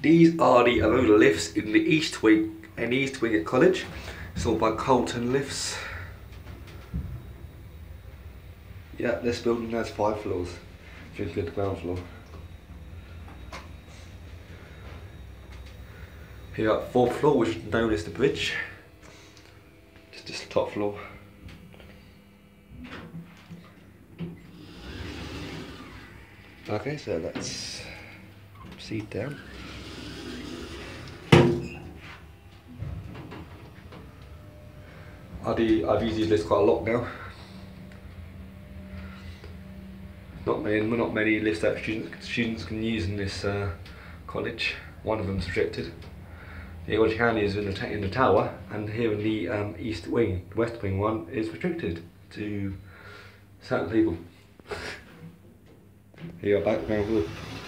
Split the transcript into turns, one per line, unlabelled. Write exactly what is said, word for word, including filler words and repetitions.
These are the Orona lifts in the East Wing, in the East Wing at college. It's all by Carlton lifts. Yeah, this building has five floors, if you include the ground floor. Here at fourth floor, which is known as the bridge. Just this top floor. Okay, so let's proceed down. I've used these lifts quite a lot now. Not many, not many lifts that students, students can use in this uh, college. One of them is restricted. The what you can use in the, in the tower, and here in the um, East Wing, the West Wing one is restricted to certain people. Here, background.